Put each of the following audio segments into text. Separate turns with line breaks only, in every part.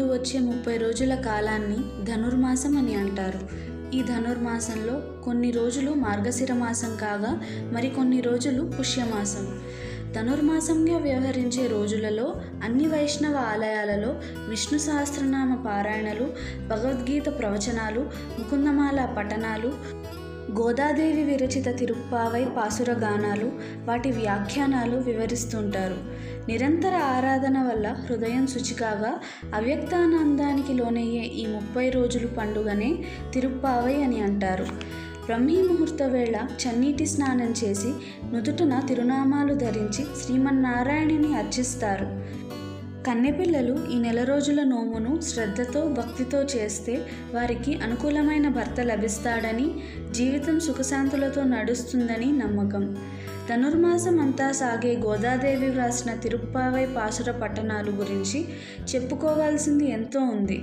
వచ్చే 30 రోజుల కాలాన్ని ధనుర్మాసం అని అంటారు. ఈ ధనుర్మాసంలో కొన్ని రోజులు మార్గశిర మాసం కాగా మరికొన్ని రోజులు పుష్యమాసం. ధనుర్మాసంగా వ్యవహరించే రోజులలో అన్ని వైష్ణవ ఆలయాలలో విష్ణు సహస్రనామ పారాయణలు, భగవద్గీత ప్రవచనాలు, ముకుందమాల పఠనాలు, గోదాదేవి విరచిత తిరుప్పావై పాసుర గానాలు, వాటి వ్యాఖ్యానాలు వివరిస్తుంటారు. నిరంతర ఆరాధన వల్ల హృదయం శుచికాగా అవ్యక్తానందానికి లోనయ్యే ఈ 30 రోజులు పండుగనే తిరుప్పావై అని అంటారు. బ్రహ్మీ ముహూర్త వేళ చన్నీటి స్నానం చేసి నుదుటన తిరునామాలు ధరించి శ్రీమన్నారాయణుని అర్చిస్తారు. కన్నెపిల్లలు ఈ నెల రోజుల నోమును శ్రద్ధతో భక్తితో చేస్తే వారికి అనుకూలమైన భర్త లభిస్తాడని, జీవితం సుఖశాంతులతో నడుస్తుందని నమ్మకం. ధనుర్మాసం అంతా సాగే గోదాదేవి వ్రాసిన తిరుప్పావై పాసుర పట్టణాలు గురించి చెప్పుకోవాల్సింది ఎంతో ఉంది.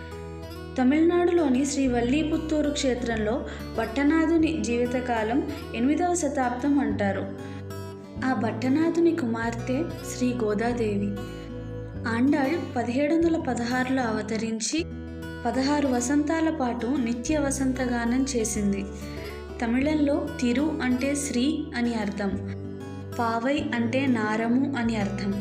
తమిళనాడులోని శ్రీ వల్లీపుత్తూరు క్షేత్రంలో భట్టనాథుని జీవితకాలం 8వ శతాబ్దం అంటారు. ఆ భట్టనాథుని కుమార్తె శ్రీ గోదాదేవి. ఆండాళ్ 1716లో అవతరించి 16 వసంతాల పాటు నిత్య వసంతగానం చేసింది. తమిళంలో తిరు అంటే శ్రీ అని అర్థం, పావై అంటే నారము అని అర్థం.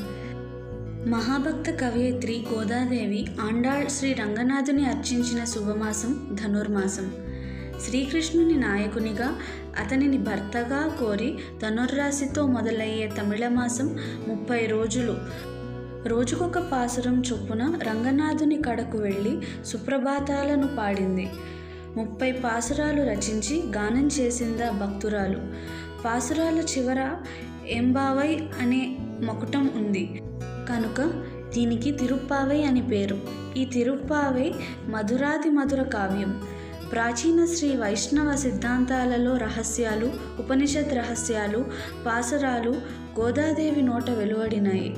మహాభక్త కవయిత్రి గోదాదేవి ఆండాళ్ శ్రీ రంగనాథుని అర్చించిన శుభమాసం ధనుర్మాసం. శ్రీకృష్ణుని నాయకునిగా, అతనిని భర్తగా కోరి ధనుర్రాశితో మొదలయ్యే తమిళమాసం 30 రోజులు. రోజుకొక పాసురం చొప్పున రంగనాథుని కడకు వెళ్ళి సుప్రభాతాలను పాడింది. 30 పాసురాలు రచించి గానం చేసిందా భక్తురాలు. పాసురాల చివర ఎంబావై అనే మకుటం ఉంది కనుక దీనికి తిరుప్పావై అని పేరు. ఈ తిరుప్పావై మధురాతి మధుర కావ్యం. ప్రాచీన శ్రీ వైష్ణవ సిద్ధాంతాలలో రహస్యాలు, ఉపనిషత్ రహస్యాలు, పాసురాలు గోదాదేవి నోట వెలువడినాయి.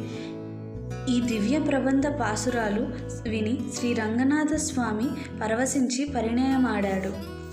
ఈ దివ్య ప్రబంధ పాసురాలు విని శ్రీ రంగనాథ స్వామి పరవశించి పరిణయమాడాడు.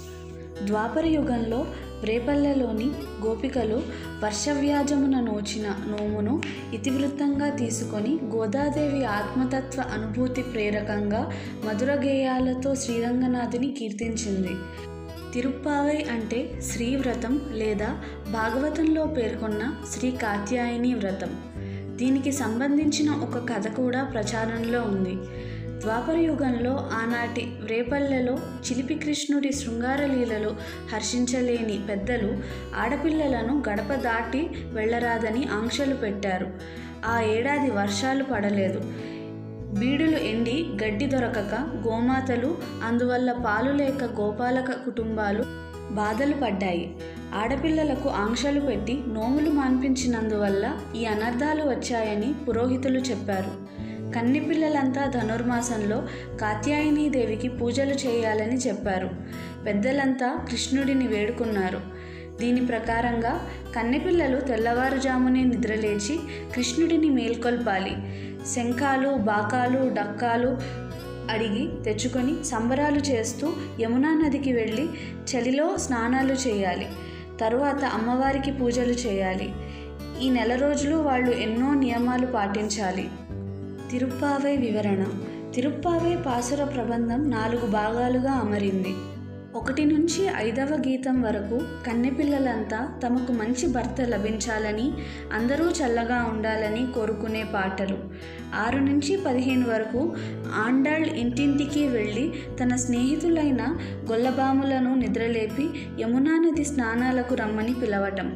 ద్వాపర యుగంలో రేపల్లెలోని గోపికలు వర్షవ్యాజమున నోచిన నోమును ఇతివృత్తంగా తీసుకొని గోదాదేవి ఆత్మతత్వ అనుభూతి ప్రేరకంగా మధుర గేయాలతో శ్రీరంగనాథుని కీర్తించింది. తిరుప్పావై అంటే శ్రీవ్రతం లేదా భాగవతంలో పేర్కొన్న శ్రీ కాత్యాయని వ్రతం. దీనికి సంబంధించిన ఒక కథ కూడా ప్రచారంలో ఉంది. ద్వాపర యుగంలో ఆనాటి రేపల్లెలో చిలిపి కృష్ణుడి శృంగారలీలలో హర్షించలేని పెద్దలు ఆడపిల్లలను గడప దాటి వెళ్ళరాదని ఆంక్షలు పెట్టారు. ఆ ఏడాది వర్షాలు పడలేదు. బీడులు ఎండి గడ్డి దొరకక గోమాతలు, అందువల్ల పాలు లేక గోపాలక కుటుంబాలు బాధలు పడ్డాయి. ఆడపిల్లలకు ఆంక్షలు పెట్టి నోములు మాన్పించినందువల్ల ఈ అనర్థాలు వచ్చాయని పురోహితులు చెప్పారు. కన్ని పిల్లలంతా ధనుర్మాసంలో కాత్యాయనీదేవికి పూజలు చేయాలని చెప్పారు. పెద్దలంతా కృష్ణుడిని వేడుకున్నారు. దీని ప్రకారంగా కన్నెపిల్లలు తెల్లవారుజామునే నిద్రలేచి కృష్ణుడిని మేల్కొల్పాలి. శంఖాలు, బాకాలు, డక్కాలు అడిగి తెచ్చుకొని సంబరాలు చేస్తూ యమునా నదికి వెళ్ళి చలిలో స్నానాలు చేయాలి. తరువాత అమ్మవారికి పూజలు చేయాలి. ఈ నెల రోజులు వాళ్ళు ఎన్నో నియమాలు పాటించాలి. తిరుప్పావై వివరణ. తిరుప్పావై పాసుర ప్రబంధం 4 భాగాలుగా అమరింది. 1 నుంచి 5వ గీతం వరకు కన్నెపిల్లలంతా తమకు మంచి భర్త లభించాలని, అందరూ చల్లగా ఉండాలని కోరుకునే పాటలు. 6 నుంచి 15 వరకు ఆండాళ్ ఇంటింటికి వెళ్ళి తన స్నేహితులైన గొల్లబాములను నిద్రలేపి యమునా నది స్నానాలకు రమ్మని పిలవటం.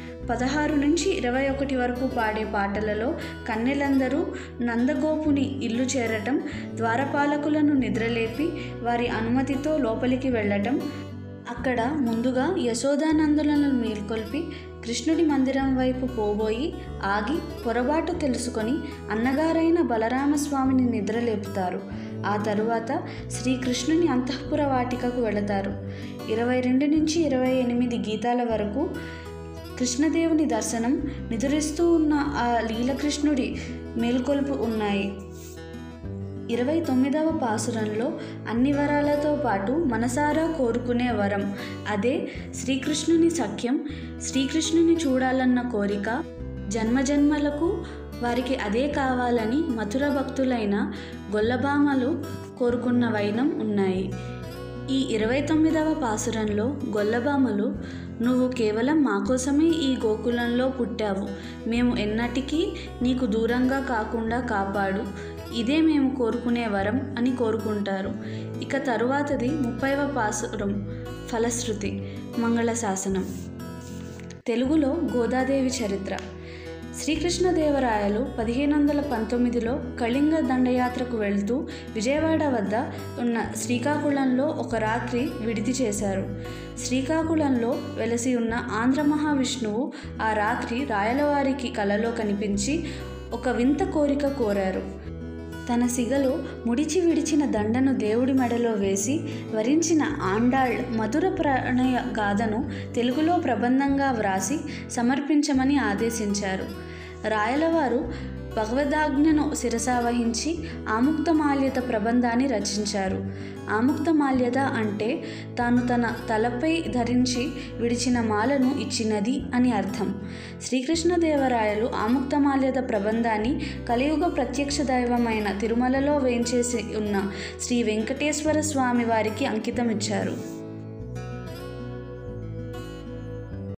16 నుంచి 21 వరకు పాడే పాటలలో కన్నెలందరూ నందగోపుని ఇల్లు చేరటం, ద్వారపాలకులను నిద్రలేపి వారి అనుమతితో లోపలికి వెళ్ళటం, అక్కడ ముందుగా యశోదానందులను మేల్కొల్పి కృష్ణుడి మందిరం వైపు పోబోయి ఆగి పొరబాటు తెలుసుకొని అన్నగారైన బలరామస్వామిని నిద్రలేపుతారు. ఆ తరువాత శ్రీకృష్ణుని అంతఃపుర వాటికకు వెళతారు. 22 నుంచి 28 గీతాల వరకు కృష్ణదేవుని దర్శనం, నిదురిస్తూ ఉన్న ఆ లీలకృష్ణుడి మేల్కొల్పు ఉన్నాయి. 29వ పాసురంలో అన్ని వరాలతో పాటు మనసారా కోరుకునే వరం, అదే శ్రీకృష్ణుని సఖ్యం, శ్రీకృష్ణుని చూడాలన్న కోరిక, జన్మజన్మలకు వారికి అదే కావాలని మథుర భక్తులైన గొల్లభామలు కోరుకున్న వైనం ఉన్నాయి. ఈ 29వ పాసురంలో గొల్లభామలు, నువ్వు కేవలం మా కోసమే ఈ గోకులంలో పుట్టావు, మేము ఎన్నటికీ నీకు దూరంగా కాకుండా కాపాడు, ఇదే మేము కోరుకునే వరం అని కోరుకుంటారు. ఇక తరువాతది 30వ పాసురం ఫలశ్రుతి మంగళశాసనం. తెలుగులో గోదాదేవి చరిత్ర. శ్రీకృష్ణదేవరాయలు 1519లో కళింగ దండయాత్రకు వెళ్తూ విజయవాడ వద్ద ఉన్న శ్రీకాకుళంలో ఒక రాత్రి విడిది చేశారు. శ్రీకాకుళంలో వెలసి ఉన్న ఆంధ్ర మహావిష్ణువు ఆ రాత్రి రాయలవారికి కలలో కనిపించి ఒక వింత కోరిక కోరారు. తన సిగలో ముడిచి విడిచిన దండను దేవుడి మెడలో వేసి వరించిన ఆండాళ్ మధుర ప్రణయ గాథను తెలుగులో ప్రబంధంగా వ్రాసి సమర్పించమని ఆదేశించారు. రాయలవారు భగవదాజ్ఞను శిరసావహించి ఆముక్తమాల్యద ప్రబంధాన్ని రచించారు. ఆముక్తమాల్యద అంటే తాను తన తలపై ధరించి విడిచిన మాలను ఇచ్చినది అని అర్థం. శ్రీకృష్ణదేవరాయలు ఆముక్తమాల్యద ప్రబంధాన్ని కలియుగ ప్రత్యక్ష దైవమైన తిరుమలలో వేంచేసి ఉన్న శ్రీ వెంకటేశ్వర స్వామి వారికి అంకితం ఇచ్చారు.